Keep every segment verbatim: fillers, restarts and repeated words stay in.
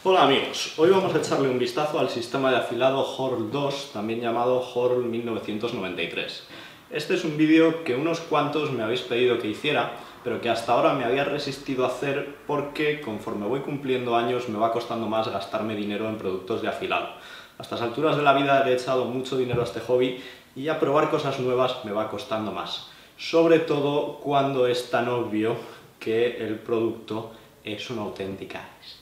Hola amigos, hoy vamos a echarle un vistazo al sistema de afilado Horl dos, también llamado Horl mil novecientos noventa y tres. Este es un vídeo que unos cuantos me habéis pedido que hiciera, pero que hasta ahora me había resistido a hacer porque conforme voy cumpliendo años me va costando más gastarme dinero en productos de afilado. A estas alturas de la vida le he echado mucho dinero a este hobby y a probar cosas nuevas me va costando más. Sobre todo cuando es tan obvio que el producto es una auténtica estafa.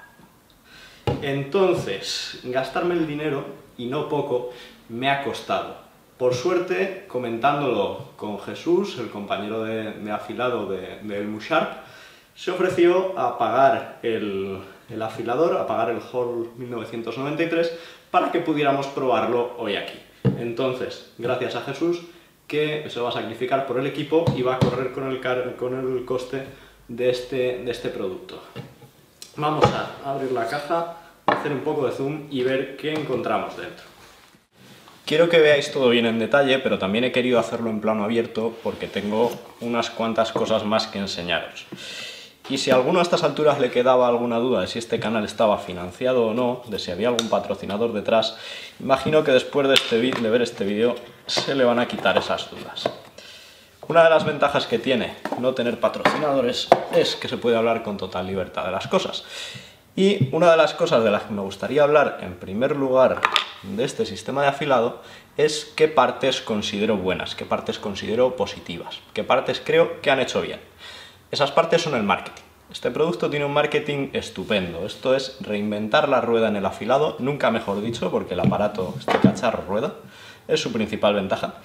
Entonces, gastarme el dinero, y no poco, me ha costado. Por suerte, comentándolo con Jesús, el compañero de, de afilado de, de Elmu Sharp, se ofreció a pagar el, el afilador, a pagar el Horl mil novecientos noventa y tres, para que pudiéramos probarlo hoy aquí. Entonces, gracias a Jesús, que se va a sacrificar por el equipo y va a correr con el, con el coste de este, de este producto. Vamos a abrir la caja, hacer un poco de zoom y ver qué encontramos dentro. Quiero que veáis todo bien en detalle, pero también he querido hacerlo en plano abierto porque tengo unas cuantas cosas más que enseñaros. Y si a alguno a estas alturas le quedaba alguna duda de si este canal estaba financiado o no, de si había algún patrocinador detrás, imagino que después de, este de ver este vídeo se le van a quitar esas dudas. Una de las ventajas que tiene no tener patrocinadores es que se puede hablar con total libertad de las cosas. Y una de las cosas de las que me gustaría hablar en primer lugar de este sistema de afilado es qué partes considero buenas, qué partes considero positivas, qué partes creo que han hecho bien. Esas partes son el marketing. Este producto tiene un marketing estupendo. Esto es reinventar la rueda en el afilado, nunca mejor dicho, porque el aparato, este cacharro rueda, es su principal ventaja.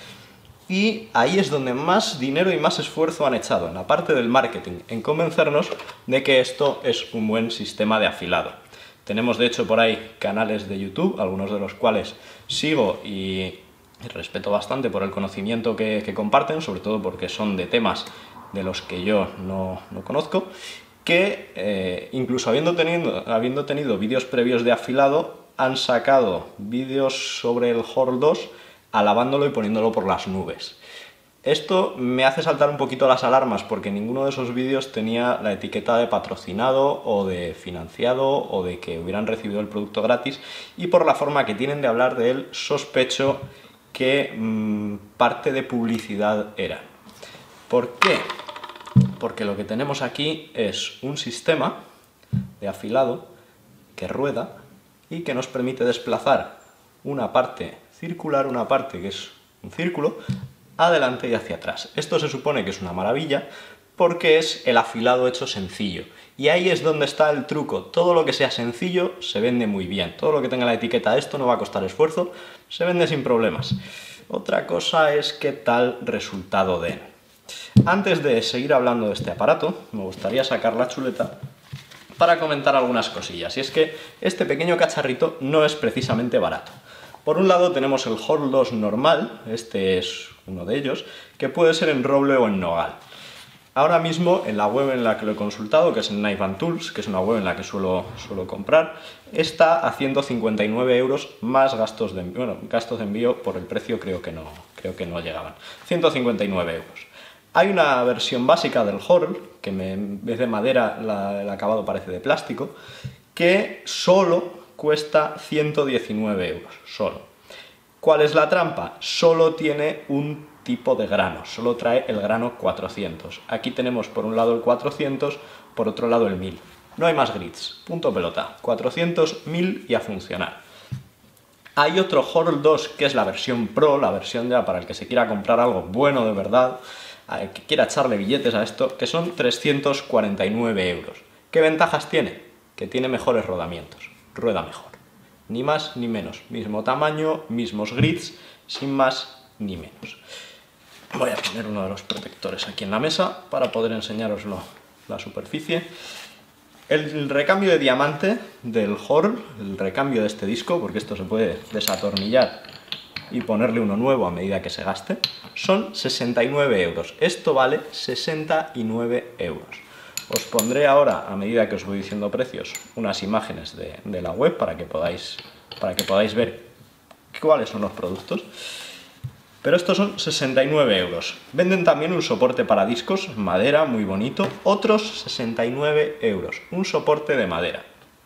Y ahí es donde más dinero y más esfuerzo han echado, en la parte del marketing, en convencernos de que esto es un buen sistema de afilado. Tenemos de hecho por ahí canales de YouTube, algunos de los cuales sigo y respeto bastante por el conocimiento que, que comparten, sobre todo porque son de temas de los que yo no, no conozco, que eh, incluso habiendo tenido, habiendo tenido vídeos previos de afilado, han sacado vídeos sobre el Horl dos alabándolo y poniéndolo por las nubes. Esto me hace saltar un poquito las alarmas porque ninguno de esos vídeos tenía la etiqueta de patrocinado o de financiado o de que hubieran recibido el producto gratis, y por la forma que tienen de hablar de él sospecho que mmm, parte de publicidad era. ¿Por qué? Porque lo que tenemos aquí es un sistema de afilado que rueda y que nos permite desplazar una parte circular, una parte que es un círculo, adelante y hacia atrás. Esto se supone que es una maravilla porque es el afilado hecho sencillo. Y ahí es donde está el truco. Todo lo que sea sencillo se vende muy bien. Todo lo que tenga la etiqueta esto no va a costar esfuerzo, se vende sin problemas. Otra cosa es qué tal resultado den. Antes de seguir hablando de este aparato, me gustaría sacar la chuleta para comentar algunas cosillas. Y es que este pequeño cacharrito no es precisamente barato. Por un lado tenemos el Horl dos normal, este es uno de ellos, que puede ser en roble o en nogal. Ahora mismo en la web en la que lo he consultado, que es en Knife and Tools, que es una web en la que suelo, suelo comprar, está a ciento cincuenta y nueve euros más gastos de envío. Bueno, gastos de envío por el precio creo que no, creo que no llegaban. ciento cincuenta y nueve euros. Hay una versión básica del Horl, que me, en vez de madera la, el acabado parece de plástico, que solo cuesta ciento diecinueve euros, solo. ¿Cuál es la trampa? Solo tiene un tipo de grano, solo trae el grano cuatrocientos. Aquí tenemos por un lado el cuatrocientos, por otro lado el mil. No hay más grids, punto pelota. cuatrocientos, mil y a funcionar. Hay otro Horl dos que es la versión Pro, la versión ya para el que se quiera comprar algo bueno de verdad, que quiera echarle billetes a esto, que son trescientos cuarenta y nueve euros. ¿Qué ventajas tiene? Que tiene mejores rodamientos. Rueda mejor, ni más ni menos, mismo tamaño, mismos grids, sin más ni menos. Voy a poner uno de los protectores aquí en la mesa para poder enseñaroslo la superficie. El recambio de diamante del Horl, el recambio de este disco, porque esto se puede desatornillar y ponerle uno nuevo a medida que se gaste, son sesenta y nueve euros. Esto vale sesenta y nueve euros. Os pondré ahora, a medida que os voy diciendo precios, unas imágenes de, de la web para que podáis, para que podáis ver cuáles son los productos. Pero estos son sesenta y nueve euros. Venden también un soporte para discos, madera, muy bonito. Otros sesenta y nueve euros, un soporte de madera.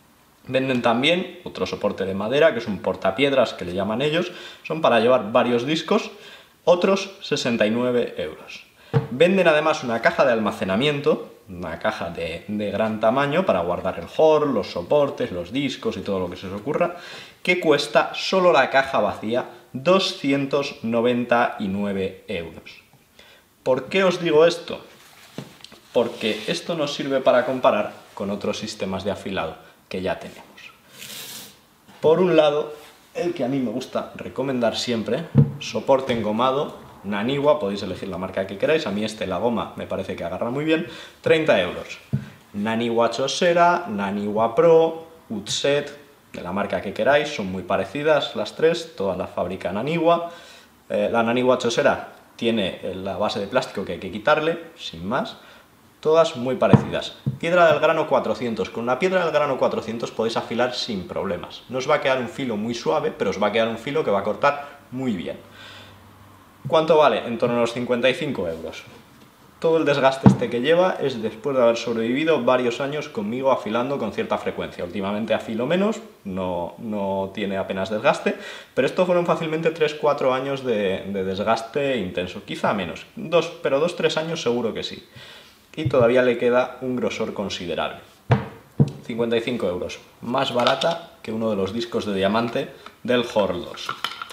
Venden también otro soporte de madera, que es un portapiedras, que le llaman ellos, son para llevar varios discos, otros sesenta y nueve euros. Venden además una caja de almacenamiento, una caja de, de gran tamaño para guardar el H O R, los soportes, los discos y todo lo que se os ocurra, que cuesta solo la caja vacía doscientos noventa y nueve euros. ¿Por qué os digo esto? Porque esto nos sirve para comparar con otros sistemas de afilado que ya tenemos. Por un lado, el que a mí me gusta recomendar siempre, soporte engomado, Naniwa, podéis elegir la marca que queráis, a mí este, la goma, me parece que agarra muy bien, treinta euros. Naniwa Chosera, Naniwa Pro, Utset, de la marca que queráis, son muy parecidas las tres, todas las fabrica Naniwa. Eh, la Naniwa Chosera tiene la base de plástico que hay que quitarle, sin más. Todas muy parecidas. Piedra del grano cuatrocientos. Con una piedra del grano cuatrocientos podéis afilar sin problemas. No os va a quedar un filo muy suave, pero os va a quedar un filo que va a cortar muy bien. ¿Cuánto vale? En torno a los cincuenta y cinco euros. Todo el desgaste este que lleva es después de haber sobrevivido varios años conmigo afilando con cierta frecuencia. Últimamente afilo menos, no, no tiene apenas desgaste, pero estos fueron fácilmente tres cuatro años de, de desgaste intenso. Quizá menos, dos, pero dos tres años seguro que sí. Y todavía le queda un grosor considerable. cincuenta y cinco euros, más barata que uno de los discos de diamante del H O R dos.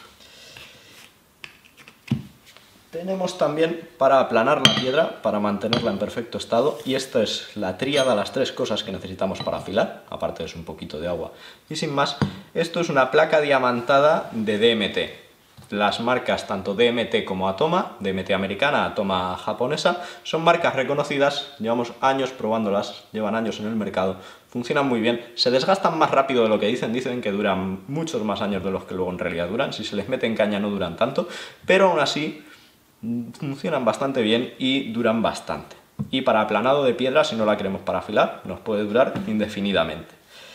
Tenemos también para aplanar la piedra, para mantenerla en perfecto estado, y esta es la tríada, las tres cosas que necesitamos para afilar, aparte es un poquito de agua. Y sin más, esto es una placa diamantada de D M T. Las marcas tanto D M T como Atoma, D M T americana, Atoma japonesa, son marcas reconocidas, llevamos años probándolas, llevan años en el mercado, funcionan muy bien, se desgastan más rápido de lo que dicen, dicen que duran muchos más años de los que luego en realidad duran, si se les mete en caña no duran tanto, pero aún así funcionan bastante bien y duran bastante. Y para aplanado de piedra, si no la queremos para afilar, nos puede durar indefinidamente.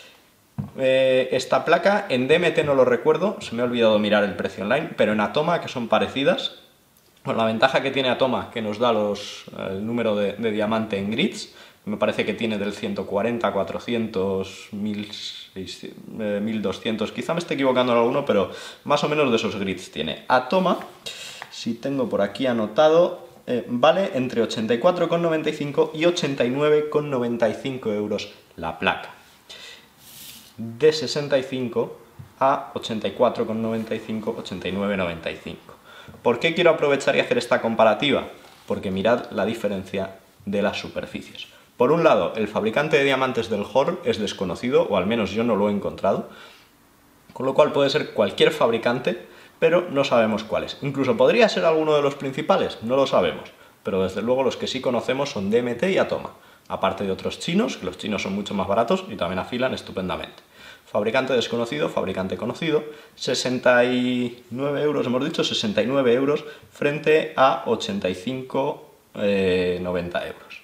Eh, esta placa en D M T no lo recuerdo, se me ha olvidado mirar el precio online, pero en Atoma, que son parecidas, con la ventaja que tiene Atoma, que nos da los, el número de, de diamante en grids, me parece que tiene del ciento cuarenta, cuatrocientos, mil doscientos, quizá me esté equivocando en alguno, pero más o menos de esos grids tiene. Atoma, si tengo por aquí anotado, eh, vale entre ochenta y cuatro con noventa y cinco y ochenta y nueve con noventa y cinco euros la placa. De sesenta y cinco a ochenta y cuatro con noventa y cinco, ochenta y nueve con noventa y cinco. ¿Por qué quiero aprovechar y hacer esta comparativa? Porque mirad la diferencia de las superficies. Por un lado, el fabricante de diamantes del H O R es desconocido, o al menos yo no lo he encontrado, con lo cual puede ser cualquier fabricante, pero no sabemos cuál es. Incluso podría ser alguno de los principales, no lo sabemos, pero desde luego los que sí conocemos son D M T y Atoma. Aparte de otros chinos, que los chinos son mucho más baratos y también afilan estupendamente. Fabricante desconocido, fabricante conocido, sesenta y nueve euros, hemos dicho, sesenta y nueve euros frente a ochenta y cinco, noventa euros.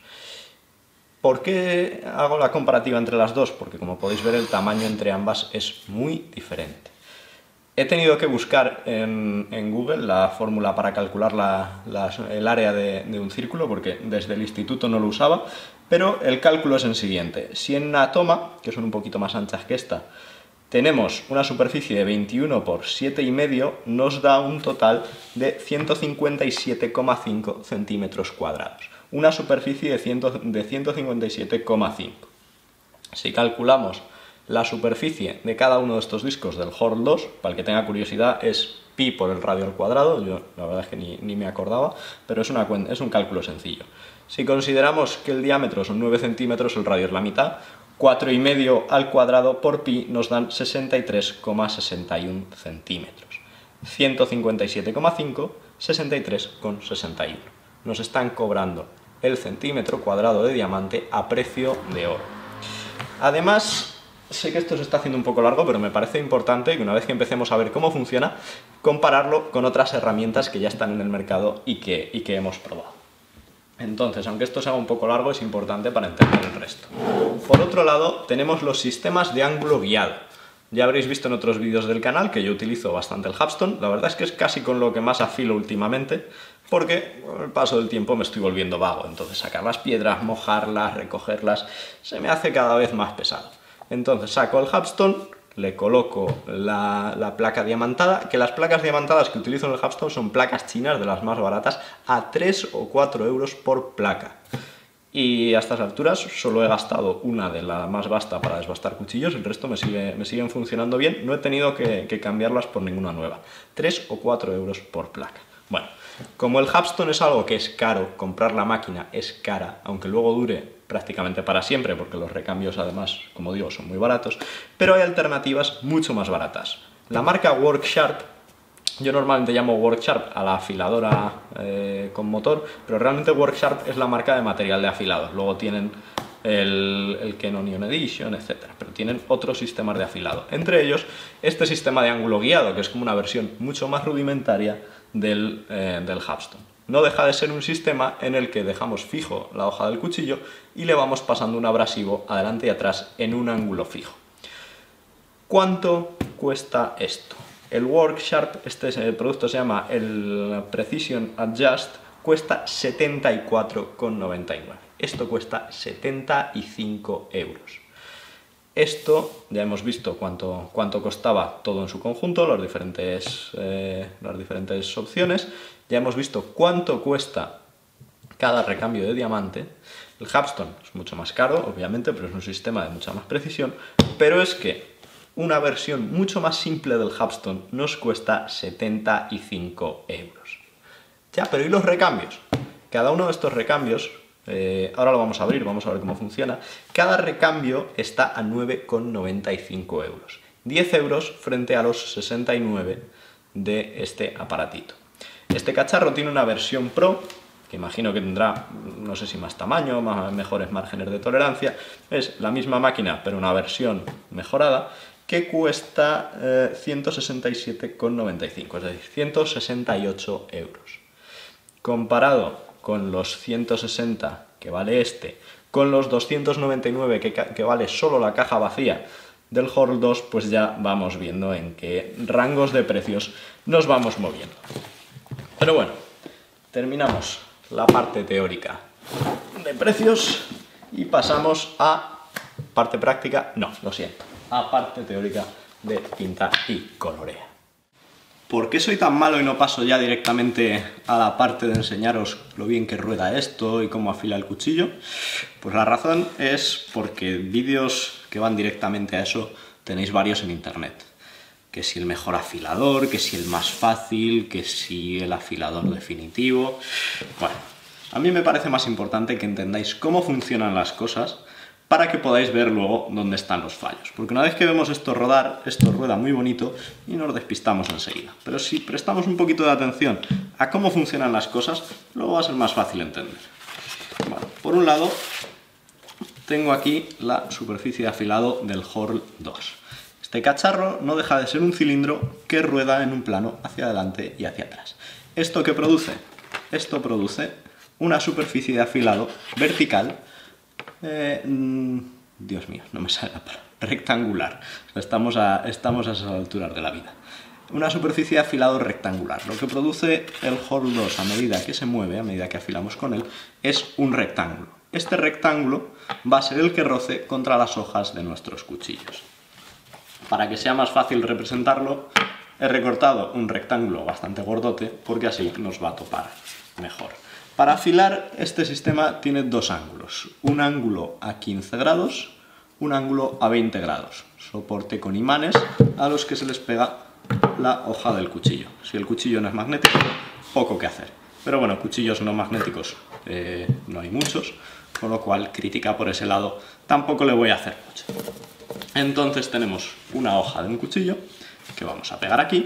¿Por qué hago la comparativa entre las dos? Porque como podéis ver el tamaño entre ambas es muy diferente. He tenido que buscar en, en Google la fórmula para calcular la, la, el área de, de un círculo, porque desde el instituto no lo usaba, pero el cálculo es el siguiente. Si en Atoma, que son un poquito más anchas que esta, tenemos una superficie de veintiuno por siete coma cinco, nos da un total de ciento cincuenta y siete coma cinco centímetros cuadrados. Una superficie de, de ciento cincuenta y siete coma cinco. Si calculamos la superficie de cada uno de estos discos del H O R dos, para el que tenga curiosidad, es pi por el radio al cuadrado, yo la verdad es que ni, ni me acordaba, pero es, una, es un cálculo sencillo. Si consideramos que el diámetro son nueve centímetros, el radio es la mitad, cuatro coma cinco al cuadrado por pi nos dan sesenta y tres coma sesenta y uno centímetros. ciento cincuenta y siete coma cinco, sesenta y tres coma sesenta y uno. Nos están cobrando el centímetro cuadrado de diamante a precio de oro. Además, sé que esto se está haciendo un poco largo, pero me parece importante que una vez que empecemos a ver cómo funciona, compararlo con otras herramientas que ya están en el mercado y que, y que hemos probado. Entonces, aunque esto se haga un poco largo, es importante para entender el resto. Por otro lado, tenemos los sistemas de ángulo guiado. Ya habréis visto en otros vídeos del canal que yo utilizo bastante el Hubstone. La verdad es que es casi con lo que más afilo últimamente, porque con el paso del tiempo me estoy volviendo vago. Entonces, sacar las piedras, mojarlas, recogerlas, se me hace cada vez más pesado. Entonces saco el Hubstone, le coloco la, la placa diamantada, que las placas diamantadas que utilizo en el Hubstone son placas chinas de las más baratas, a tres o cuatro euros por placa. Y a estas alturas solo he gastado una de la más vasta para desbastar cuchillos, el resto me, sigue, me siguen funcionando bien, no he tenido que, que cambiarlas por ninguna nueva. tres o cuatro euros por placa. Bueno, como el Hubstone es algo que es caro, comprar la máquina es cara, aunque luego dure prácticamente para siempre, porque los recambios además, como digo, son muy baratos, pero hay alternativas mucho más baratas. La marca Worksharp, yo normalmente llamo Worksharp a la afiladora eh, con motor, pero realmente Worksharp es la marca de material de afilados. Luego tienen el, el Canon Ion Edition, etcétera, pero tienen otros sistemas de afilado. Entre ellos, este sistema de ángulo guiado, que es como una versión mucho más rudimentaria del, eh, del Hubstone. No deja de ser un sistema en el que dejamos fijo la hoja del cuchillo y le vamos pasando un abrasivo adelante y atrás en un ángulo fijo. ¿Cuánto cuesta esto? El Worksharp, este el producto se llama el Precision Adjust, cuesta setenta y cuatro con noventa y nueve. Esto cuesta setenta y cinco euros. Esto ya hemos visto cuánto, cuánto costaba todo en su conjunto, los diferentes, eh, las diferentes opciones. Ya hemos visto cuánto cuesta cada recambio de diamante. El Hubstone es mucho más caro, obviamente, pero es un sistema de mucha más precisión. Pero es que una versión mucho más simple del Hubstone nos cuesta setenta y cinco euros. Ya, pero ¿y los recambios? Cada uno de estos recambios, eh, ahora lo vamos a abrir, vamos a ver cómo funciona. Cada recambio está a nueve con noventa y cinco euros. diez euros frente a los sesenta y nueve de este aparatito. Este cacharro tiene una versión Pro, que imagino que tendrá, no sé si más tamaño, más, mejores márgenes de tolerancia. Es la misma máquina, pero una versión mejorada, que cuesta eh, ciento sesenta y siete con noventa y cinco, es decir, ciento sesenta y ocho euros. Comparado con los ciento sesenta que vale este, con los doscientos noventa y nueve que, que vale solo la caja vacía del Horl dos, pues ya vamos viendo en qué rangos de precios nos vamos moviendo. Pero bueno, terminamos la parte teórica de precios y pasamos a parte práctica, no, lo siento, a parte teórica de pinta y colorea. ¿Por qué soy tan malo y no paso ya directamente a la parte de enseñaros lo bien que rueda esto y cómo afila el cuchillo? Pues la razón es porque vídeos que van directamente a eso tenéis varios en internet. Que si el mejor afilador, que si el más fácil, que si el afilador definitivo. Bueno, a mí me parece más importante que entendáis cómo funcionan las cosas para que podáis ver luego dónde están los fallos. Porque una vez que vemos esto rodar, esto rueda muy bonito y nos despistamos enseguida. Pero si prestamos un poquito de atención a cómo funcionan las cosas, luego va a ser más fácil entender. Bueno, por un lado, tengo aquí la superficie de afilado del Horl dos. Este cacharro no deja de ser un cilindro que rueda en un plano hacia adelante y hacia atrás. ¿Esto qué produce? Esto produce una superficie de afilado vertical, eh, Dios mío, no me sale la palabra, rectangular. Estamos a, estamos a esas alturas de la vida. Una superficie de afilado rectangular. Lo que produce el Horl dos a medida que se mueve, a medida que afilamos con él, es un rectángulo. Este rectángulo va a ser el que roce contra las hojas de nuestros cuchillos. Para que sea más fácil representarlo, he recortado un rectángulo bastante gordote porque así nos va a topar mejor. Para afilar, este sistema tiene dos ángulos. Un ángulo a quince grados, un ángulo a veinte grados. Soporte con imanes a los que se les pega la hoja del cuchillo. Si el cuchillo no es magnético, poco que hacer. Pero bueno, cuchillos no magnéticos eh, no hay muchos, con lo cual crítica por ese lado tampoco le voy a hacer mucho. Entonces tenemos una hoja de un cuchillo que vamos a pegar aquí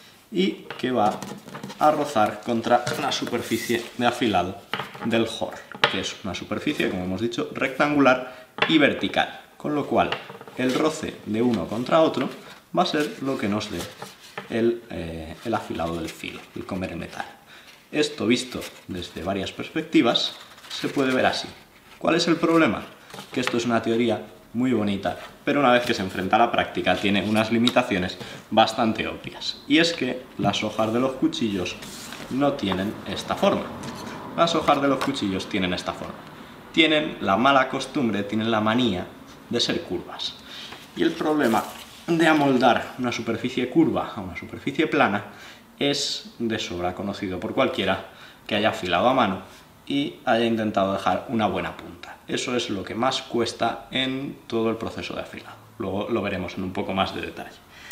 y que va a rozar contra la superficie de afilado del Horl, que es una superficie, como hemos dicho, rectangular y vertical, con lo cual el roce de uno contra otro va a ser lo que nos dé el, eh, el afilado del filo, el comer el metal. Esto visto desde varias perspectivas se puede ver así. ¿Cuál es el problema? Que esto es una teoría muy bonita, pero una vez que se enfrenta a la práctica tiene unas limitaciones bastante obvias. Y es que las hojas de los cuchillos no tienen esta forma. Las hojas de los cuchillos tienen esta forma. Tienen la mala costumbre, tienen la manía de ser curvas. Y el problema de amoldar una superficie curva a una superficie plana es de sobra conocido por cualquiera que haya afilado a mano y haya intentado dejar una buena punta. Eso es lo que más cuesta en todo el proceso de afilado. Luego lo veremos en un poco más de detalle.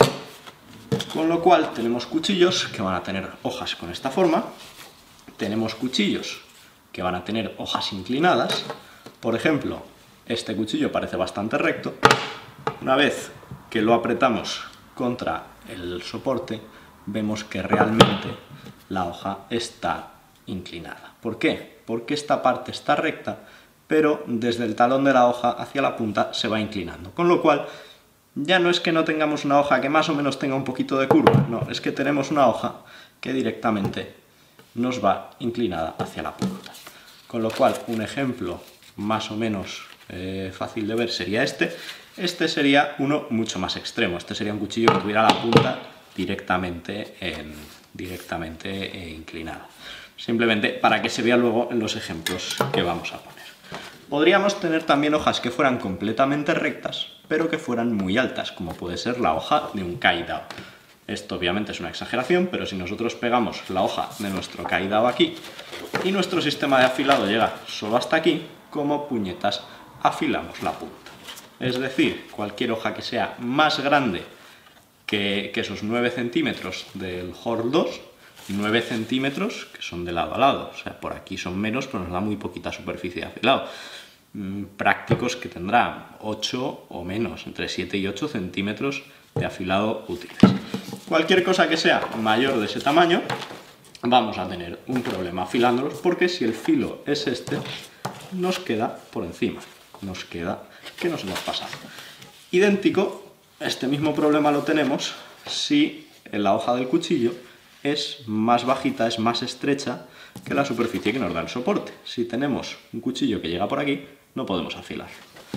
Con lo cual tenemos cuchillos que van a tener hojas con esta forma, tenemos cuchillos que van a tener hojas inclinadas. Por ejemplo, este cuchillo parece bastante recto. Una vez que lo apretamos contra el soporte, vemos que realmente la hoja está inclinada. ¿Por qué? Porque esta parte está recta, pero desde el talón de la hoja hacia la punta se va inclinando. Con lo cual, ya no es que no tengamos una hoja que más o menos tenga un poquito de curva, no, es que tenemos una hoja que directamente nos va inclinada hacia la punta. Con lo cual, un ejemplo más o menos eh, fácil de ver sería este. Este sería uno mucho más extremo. Este sería un cuchillo que tuviera la punta directamente, en, directamente eh, inclinada. Simplemente para que se vea luego en los ejemplos que vamos a poner. Podríamos tener también hojas que fueran completamente rectas, pero que fueran muy altas, como puede ser la hoja de un Kai-Dao. Esto obviamente es una exageración, pero si nosotros pegamos la hoja de nuestro Kai-Dao aquí y nuestro sistema de afilado llega solo hasta aquí, como puñetas afilamos la punta. Es decir, cualquier hoja que sea más grande que, que esos nueve centímetros del Horl dos, nueve centímetros que son de lado a lado, o sea, por aquí son menos, pero nos da muy poquita superficie de afilado. Mm, prácticos que tendrán ocho o menos, entre siete y ocho centímetros de afilado útiles. Cualquier cosa que sea mayor de ese tamaño, vamos a tener un problema afilándolos, porque si el filo es este, nos queda por encima, nos queda que nos hemos pasado. Idéntico, este mismo problema lo tenemos si la hoja del cuchillo es más bajita, es más estrecha que la superficie que nos da el soporte. Si tenemos un cuchillo que llega por aquí, no podemos afilar.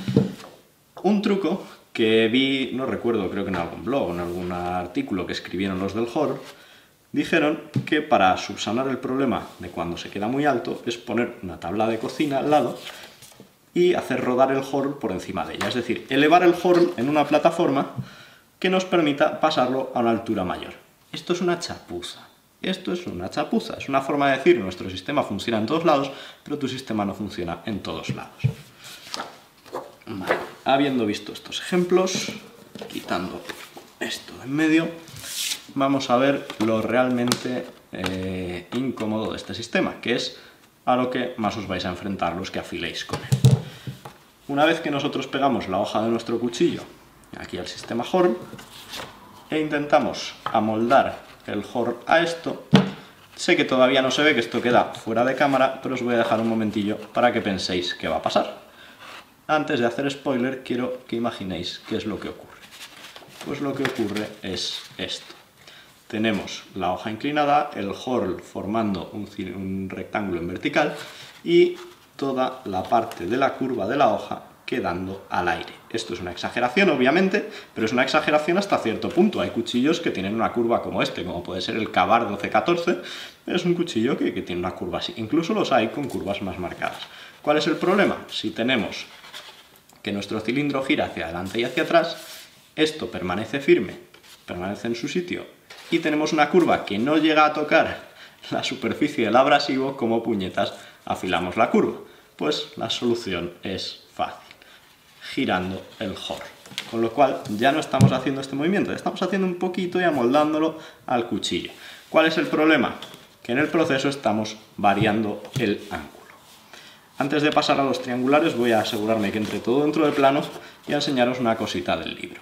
Un truco que vi, no recuerdo, creo que en algún blog o en algún artículo que escribieron los del Horl, dijeron que para subsanar el problema de cuando se queda muy alto es poner una tabla de cocina al lado y hacer rodar el Horl por encima de ella. Es decir, elevar el Horl en una plataforma que nos permita pasarlo a una altura mayor. Esto es una chapuza. Esto es una chapuza. Es una forma de decir, nuestro sistema funciona en todos lados, pero tu sistema no funciona en todos lados. Vale. Habiendo visto estos ejemplos, quitando esto de en medio, vamos a ver lo realmente eh, incómodo de este sistema, que es a lo que más os vais a enfrentar los que afiléis con él. Una vez que nosotros pegamos la hoja de nuestro cuchillo aquí al sistema Horl e intentamos amoldar el Horl a esto, sé que todavía no se ve, que esto queda fuera de cámara, pero os voy a dejar un momentillo para que penséis qué va a pasar. Antes de hacer spoiler, quiero que imaginéis qué es lo que ocurre. Pues lo que ocurre es esto. Tenemos la hoja inclinada, el Horl formando un, un rectángulo en vertical y toda la parte de la curva de la hoja quedando al aire. Esto es una exageración, obviamente, pero es una exageración hasta cierto punto. Hay cuchillos que tienen una curva como este, como puede ser el Ka-Bar doce catorce, es un cuchillo que, que tiene una curva así. Incluso los hay con curvas más marcadas. ¿Cuál es el problema? Si tenemos que nuestro cilindro gira hacia adelante y hacia atrás, esto permanece firme, permanece en su sitio, y tenemos una curva que no llega a tocar la superficie del abrasivo, como puñetas afilamos la curva. Pues la solución es fácil, girando el Horl. Con lo cual ya no estamos haciendo este movimiento, estamos haciendo un poquito y amoldándolo al cuchillo. ¿Cuál es el problema? Que en el proceso estamos variando el ángulo. Antes de pasar a los triangulares voy a asegurarme que entre todo dentro de plano y a enseñaros una cosita del libro.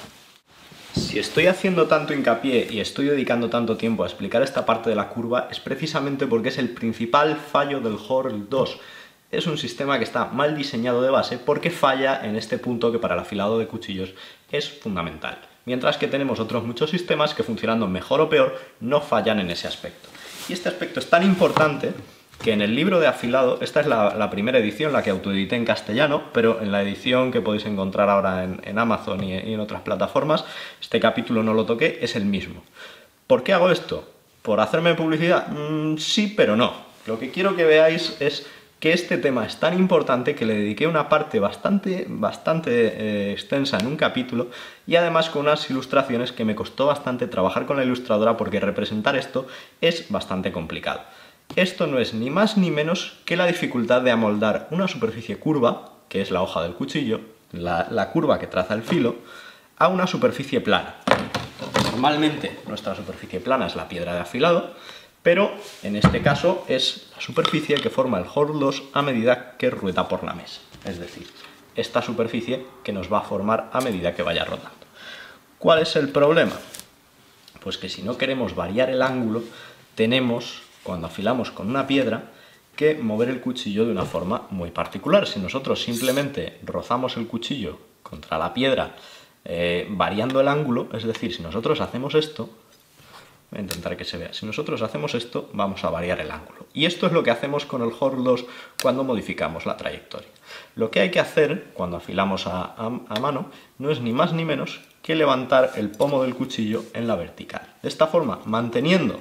Si estoy haciendo tanto hincapié y estoy dedicando tanto tiempo a explicar esta parte de la curva es precisamente porque es el principal fallo del Horl dos. Es un sistema que está mal diseñado de base porque falla en este punto que para el afilado de cuchillos es fundamental. Mientras que tenemos otros muchos sistemas que funcionando mejor o peor no fallan en ese aspecto. Y este aspecto es tan importante que en el libro de afilado, esta es la, la primera edición, la que autoedité en castellano, pero en la edición que podéis encontrar ahora en, en Amazon y, y en otras plataformas, este capítulo no lo toqué, es el mismo. ¿Por qué hago esto? ¿Por hacerme publicidad? Mm, sí, pero no. Lo que quiero que veáis es que este tema es tan importante que le dediqué una parte bastante, bastante eh, extensa en un capítulo, y además con unas ilustraciones que me costó bastante trabajar con la ilustradora, porque representar esto es bastante complicado. Esto no es ni más ni menos que la dificultad de amoldar una superficie curva, que es la hoja del cuchillo, la, la curva que traza el filo, a una superficie plana. Normalmente nuestra superficie plana es la piedra de afilado, pero en este caso es la superficie que forma el Hall dos a medida que rueda por la mesa. Es decir, esta superficie que nos va a formar a medida que vaya rodando. ¿Cuál es el problema? Pues que si no queremos variar el ángulo, tenemos, cuando afilamos con una piedra, que mover el cuchillo de una forma muy particular. Si nosotros simplemente rozamos el cuchillo contra la piedra eh, variando el ángulo, es decir, si nosotros hacemos esto, voy a intentar que se vea. Si nosotros hacemos esto, vamos a variar el ángulo. Y esto es lo que hacemos con el Hall dos cuando modificamos la trayectoria. Lo que hay que hacer cuando afilamos a, a, a mano no es ni más ni menos que levantar el pomo del cuchillo en la vertical. De esta forma, manteniendo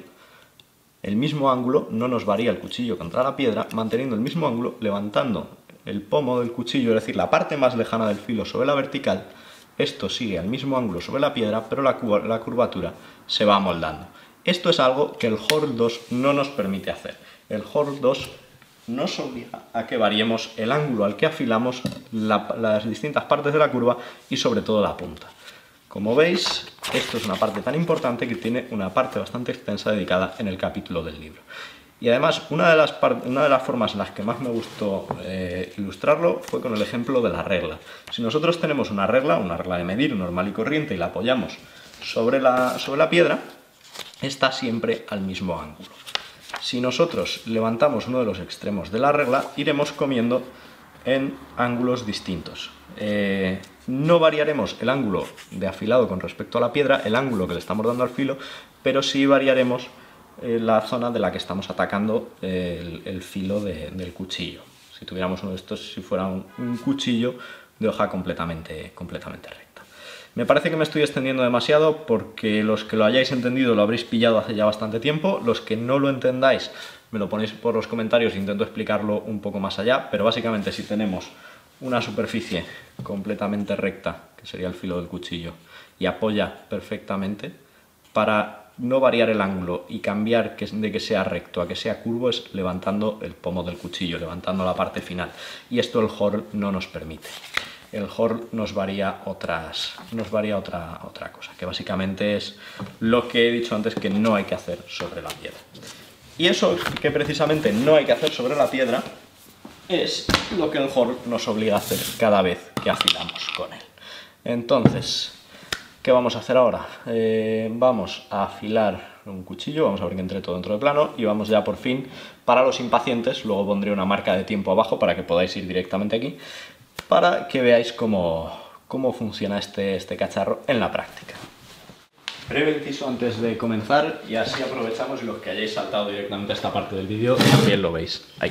el mismo ángulo, no nos varía el cuchillo contra la piedra, manteniendo el mismo ángulo, levantando el pomo del cuchillo, es decir, la parte más lejana del filo sobre la vertical, esto sigue al mismo ángulo sobre la piedra, pero la, la curvatura se va amoldando. Esto es algo que el Hall dos no nos permite hacer. El Hall dos nos obliga a que variemos el ángulo al que afilamos la, las distintas partes de la curva y sobre todo la punta. Como veis, esto es una parte tan importante que tiene una parte bastante extensa dedicada en el capítulo del libro. Y además, una de las, una de las formas en las que más me gustó eh, ilustrarlo fue con el ejemplo de la regla. Si nosotros tenemos una regla, una regla de medir normal y corriente, y la apoyamos sobre la, sobre la piedra, está siempre al mismo ángulo. Si nosotros levantamos uno de los extremos de la regla, iremos comiendo en ángulos distintos. Eh, no variaremos el ángulo de afilado con respecto a la piedra, el ángulo que le estamos dando al filo, pero sí variaremos eh, la zona de la que estamos atacando el, el filo de, del cuchillo. Si tuviéramos uno de estos, si fuera un, un cuchillo de hoja completamente, completamente recta. Me parece que me estoy extendiendo demasiado, porque los que lo hayáis entendido lo habréis pillado hace ya bastante tiempo. Los que no lo entendáis me lo ponéis por los comentarios e intento explicarlo un poco más allá, pero básicamente si tenemos una superficie completamente recta, que sería el filo del cuchillo, y apoya perfectamente, para no variar el ángulo y cambiar de que sea recto a que sea curvo es levantando el pomo del cuchillo, levantando la parte final, y esto el Hall no nos permite. El Hall nos varía, otras, nos varía otra, otra cosa, que básicamente es lo que he dicho antes que no hay que hacer sobre la piedra. Y eso que precisamente no hay que hacer sobre la piedra es lo que el Hall nos obliga a hacer cada vez que afilamos con él. Entonces, ¿qué vamos a hacer ahora? Eh, vamos a afilar un cuchillo, vamos a ver que entre todo dentro del plano, y vamos ya por fin, para los impacientes, luego pondré una marca de tiempo abajo para que podáis ir directamente aquí, para que veáis cómo, cómo funciona este, este cacharro en la práctica. Breve inciso antes de comenzar, y así aprovechamos, y los que hayáis saltado directamente a esta parte del vídeo también lo veis. Ahí.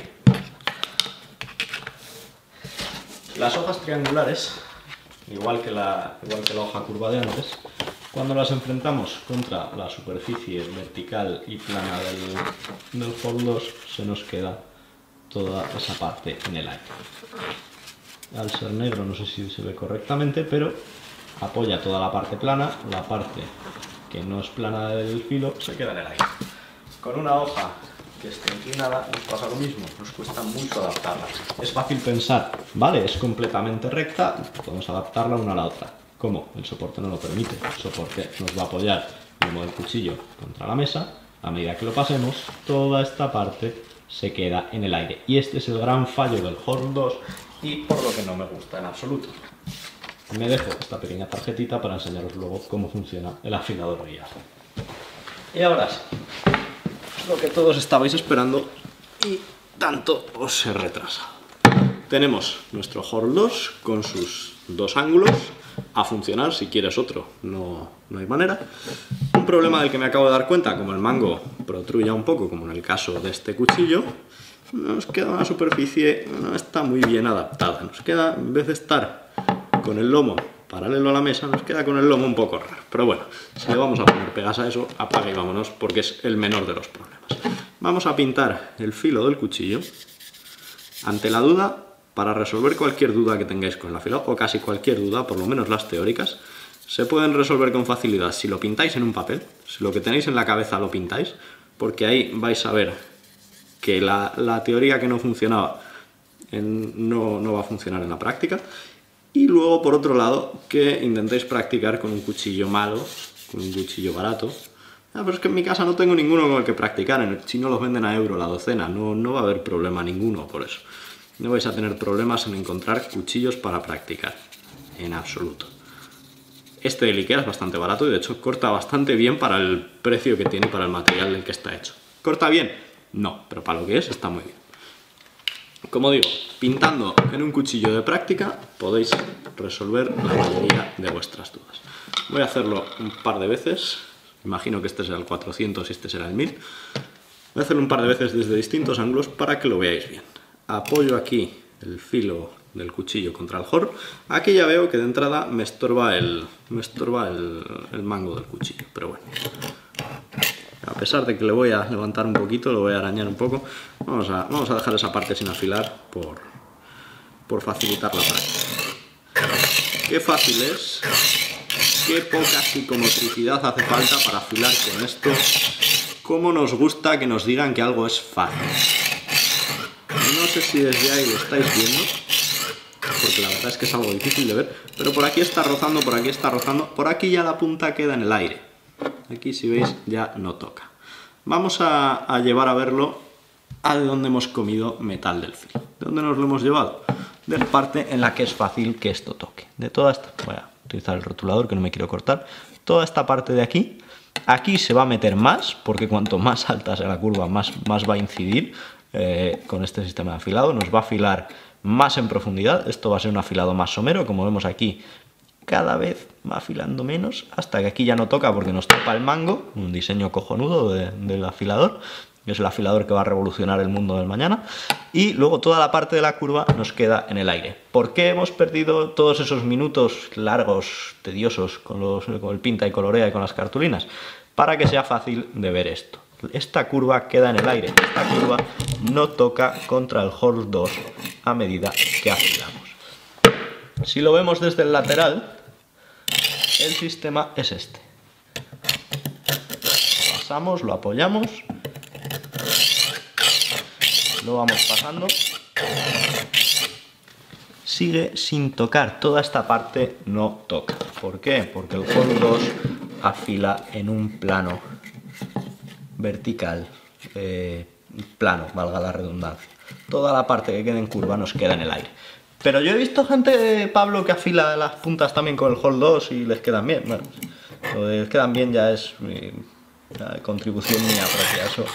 Las hojas triangulares, igual que, la, igual que la hoja curva de antes, cuando las enfrentamos contra la superficie vertical y plana del, del Hall dos, se nos queda toda esa parte en el aire. Al ser negro no sé si se ve correctamente, pero apoya toda la parte plana, la parte que no es plana del filo se queda en el aire. Con una hoja que esté inclinada nos pasa lo mismo, nos cuesta mucho adaptarla. Es fácil pensar, vale, es completamente recta, podemos adaptarla una a la otra. ¿Cómo? El soporte no lo permite. El soporte nos va a apoyar el lomo del cuchillo contra la mesa. A medida que lo pasemos, toda esta parte se queda en el aire. Y este es el gran fallo del Hall dos y por lo que no me gusta en absoluto. Me dejo esta pequeña tarjetita para enseñaros luego cómo funciona el afilador guiado. Y ahora sí, lo que todos estabais esperando y tanto os he retrasado. Tenemos nuestro Hall dos con sus dos ángulos a funcionar. Si quieres otro, no, no hay manera. Un problema del que me acabo de dar cuenta, como el mango protruya un poco, como en el caso de este cuchillo, nos queda una superficie, no está muy bien adaptada. Nos queda, en vez de estar con el lomo paralelo a la mesa, nos queda con el lomo un poco raro. Pero bueno, si le vamos a poner pegas a eso, apaga y vámonos, porque es el menor de los problemas. Vamos a pintar el filo del cuchillo Ante la duda, para resolver cualquier duda que tengáis con el afilado, o casi cualquier duda, por lo menos las teóricas, se pueden resolver con facilidad si lo pintáis en un papel, si lo que tenéis en la cabeza lo pintáis, porque ahí vais a ver que la, la teoría que no funcionaba en, no, no va a funcionar en la práctica. Y luego, por otro lado, que intentéis practicar con un cuchillo malo, con un cuchillo barato. Ah, pero es que en mi casa no tengo ninguno con el que practicar, en el chino los venden a euro la docena, no, no va a haber problema ninguno por eso. No vais a tener problemas en encontrar cuchillos para practicar, en absoluto. Este de Ikea es bastante barato y de hecho corta bastante bien para el precio que tiene, para el material del que está hecho. ¿Corta bien? No, pero para lo que es está muy bien. Como digo, pintando en un cuchillo de práctica podéis resolver la mayoría de vuestras dudas. Voy a hacerlo un par de veces, imagino que este será el cuatrocientos y este será el mil. Voy a hacerlo un par de veces desde distintos ángulos para que lo veáis bien. Apoyo aquí el filo del cuchillo contra el jorro. Aquí ya veo que de entrada me estorba el, me estorba el, el mango del cuchillo, pero bueno. A pesar de que le voy a levantar un poquito, lo voy a arañar un poco, vamos a, vamos a dejar esa parte sin afilar por, por facilitar la práctica. Qué fácil es, qué poca psicomotricidad hace falta para afilar con esto. Cómo nos gusta que nos digan que algo es fácil. No sé si desde ahí lo estáis viendo, porque la verdad es que es algo difícil de ver, pero por aquí está rozando, por aquí está rozando, por aquí ya la punta queda en el aire. Aquí, si veis, ya no toca. Vamos a, a llevar a verlo a de dónde hemos comido metal del filo. ¿De dónde nos lo hemos llevado? De la parte en la que es fácil que esto toque. De toda esta, voy a utilizar el rotulador que no me quiero cortar. Toda esta parte de aquí, aquí se va a meter más, porque cuanto más alta sea la curva, más, más va a incidir eh, con este sistema de afilado. Nos va a afilar más en profundidad. Esto va a ser un afilado más somero, como vemos aquí. Cada vez va afilando menos, hasta que aquí ya no toca porque nos tapa el mango, un diseño cojonudo de, del afilador, que es el afilador que va a revolucionar el mundo del mañana, y luego toda la parte de la curva nos queda en el aire. ¿Por qué hemos perdido todos esos minutos largos, tediosos, con, los, con el pinta y colorea y con las cartulinas? Para que sea fácil de ver esto. Esta curva queda en el aire, esta curva no toca contra el Hall dos a medida que afilamos. Si lo vemos desde el lateral, el sistema es este. Lo pasamos, lo apoyamos, lo vamos pasando. Sigue sin tocar, toda esta parte no toca. ¿Por qué? Porque el Hall dos afila en un plano vertical, eh, plano, valga la redundancia. Toda la parte que quede en curva nos queda en el aire. Pero yo he visto gente, Pablo, que afila las puntas también con el Hall dos y les quedan bien. Bueno, lo de les quedan bien ya es mi ya, contribución mía propia. Eso,